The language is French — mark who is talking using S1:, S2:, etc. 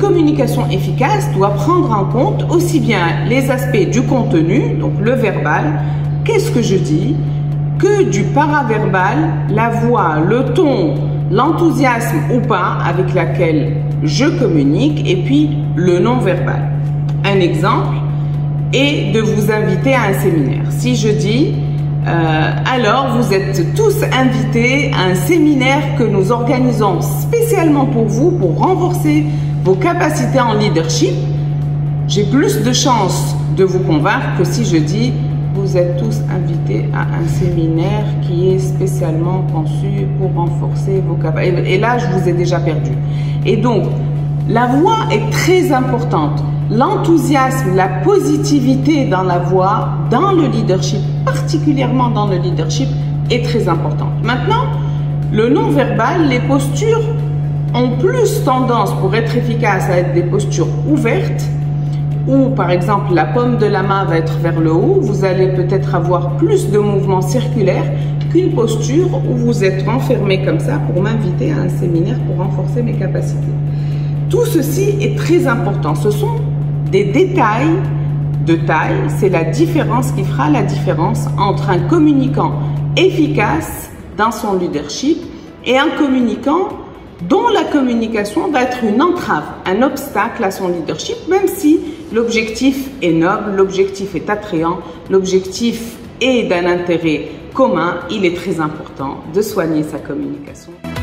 S1: communication efficace doit prendre en compte aussi bien les aspects du contenu, donc le verbal, qu'est-ce que je dis, que du paraverbal, la voix, le ton, l'enthousiasme ou pas avec laquelle je communique, et puis le non-verbal. Un exemple est de vous inviter à un séminaire. Si je dis alors vous êtes tous invités à un séminaire que nous organisons spécialement pour vous pour renforcer vos capacités en leadership, j'ai plus de chances de vous convaincre que si je dis vous êtes tous invités à un séminaire qui est spécialement conçu pour renforcer vos capacités. Et là, je vous ai déjà perdu. Et donc, la voix est très importante. L'enthousiasme, la positivité dans la voix, dans le leadership, particulièrement dans le leadership, est très importante. Maintenant, le non-verbal, les postures ont plus tendance, pour être efficaces, à être des postures ouvertes, où par exemple la paume de la main va être vers le haut, vous allez peut-être avoir plus de mouvements circulaires qu'une posture où vous êtes renfermé comme ça pour m'inviter à un séminaire pour renforcer mes capacités. Tout ceci est très important. Ce sont des détails de taille. C'est la différence qui fera la différence entre un communicant efficace dans son leadership et un communicant dont la communication va être une entrave, un obstacle à son leadership, même si l'objectif est noble, l'objectif est attrayant, l'objectif est d'un intérêt commun. Il est très important de soigner sa communication.